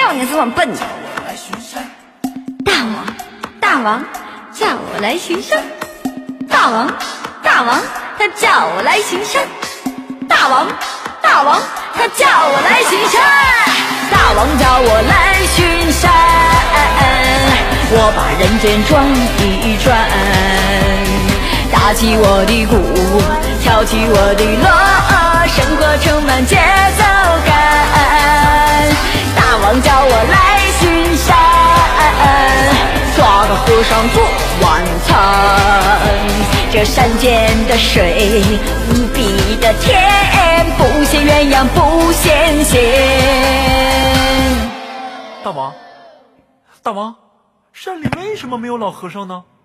叫你这么笨？大王，叫我来巡山。大王，他叫我来巡山。大王，他叫我来巡山。大王叫我来巡山，我把人间转一转，打起我的鼓，跳起我的锣，生活充满节奏感。大王叫我来巡山，抓个和尚做晚餐。这山间的水，无比的甜，不羡鸳鸯不羡仙。 大王，山里为什么没有老和尚呢？